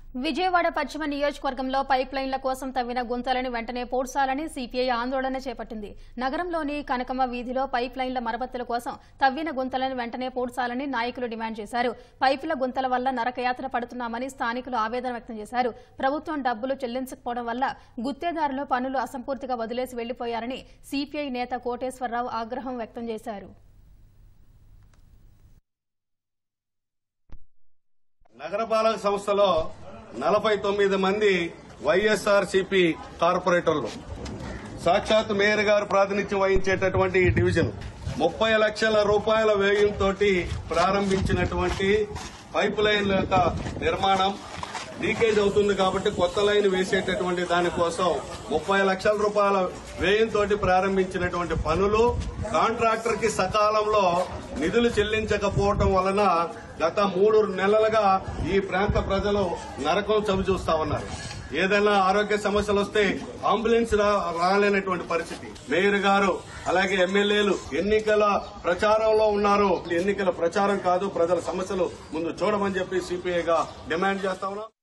విజయవాడ పశ్చిమ నియోజకవర్గంలో పైప్ లైన్ల కోసం తవ్విన గుంతలను వెంటనే పూడ్చాలని సిపిఐ ఆందోళన చేపట్టింది. నగరంలోని కనకమ్మ వీధిలో పైప్ లైన్ల మరమ్మతుల కోసం తవ్విన గుంతలను వెంటనే పూడ్చాలని నాయకులు డిమాండ్ చేశారు. పైపుల గుంతల వల్ల నరకయాత్ర పడుతున్నామని స్థానికులు ఆవేదన వ్యక్తం చేశారు. ప్రభుత్వం డబ్బులు చెల్లించకపోవడం వల్ల గుత్తేదారులు పనులు అసంపూర్తిగా వదిలేసి వెళ్లిపోయారని సిపిఐ నేత కోటేశ్వరరావు ఆగ్రహం వ్యక్తం చేశారు. నగరపాలక సంస్థలో 49 మంది వైఎస్ఆర్సీపీ కార్పొరేటర్లు, సాక్షాత్ మేయర్ గారు ప్రాతినిధ్యం వహించేటటువంటి ఈ డివిజన్ 30 లక్షల రూపాయల వ్యయంతో ప్రారంభించినటువంటి పైప్ లైన్ల యొక్క నిర్మాణం లీకేజ్ అవుతుంది కాబట్టి కొత్త లైన్ వేసేటటువంటి దానికోసం 30 లక్షల రూపాయల వ్యయంతో ప్రారంభించినటువంటి పనులు కాంట్రాక్టర్ కి సకాలంలో నిధులు చెల్లించకపోవటం వలన గత 3 నెలలుగా ఈ ప్రాంత ప్రజలు నరకం చవిచూస్తా ఉన్నారు. ఏదైనా ఆరోగ్య సమస్యలు వస్తే అంబులెన్స్ రాలేనటువంటి పరిస్థితి. మేయర్ గారు అలాగే ఎమ్మెల్యేలు ఎన్నికల ప్రచారంలో ఉన్నారు. ఎన్నికల ప్రచారం కాదు, ప్రజల సమస్యలు ముందు చూడమని చెప్పి సిపిఐగా డిమాండ్ చేస్తా ఉన్నాం.